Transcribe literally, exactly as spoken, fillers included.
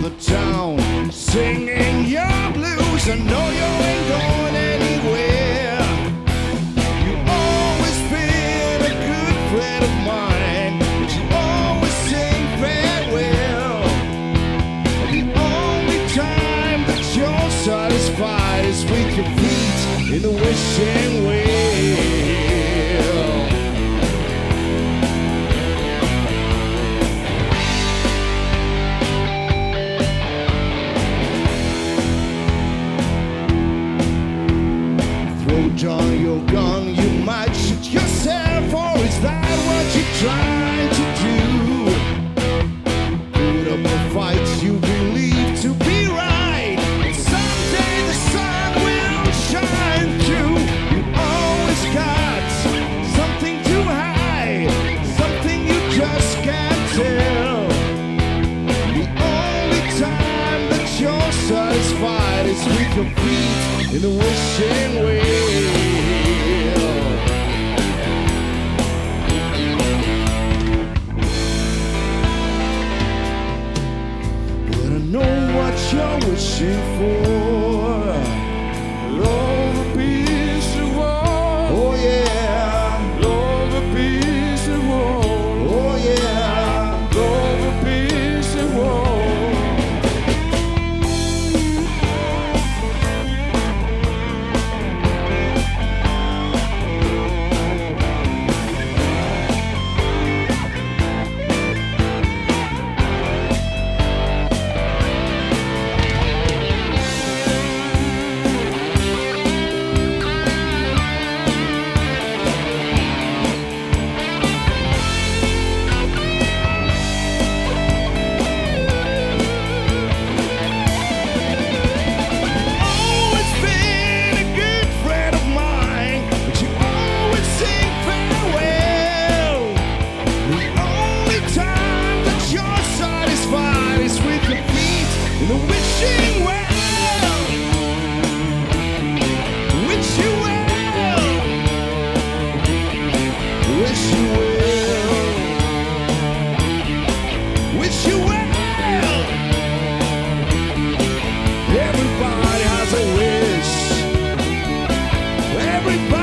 the town, singing your blues. I know you ain't going anywhere. You always been a good friend of mine, but you always sing farewell. The only time that you're satisfied is with your feet in the wishing well. On your gun, you might shoot yourself, or is that what you're trying to do? Put up a fight you believe to be right, and someday the sun will shine through. You always got something to hide, something you just can't tell. The only time that you're satisfied is with your feet in the wishing well. But I know what you're wishing for. Love, a piece of wall. Oh yeah. Love, a piece of wall. Oh yeah. Love, a piece of wall. Everybody has a wish. Everybody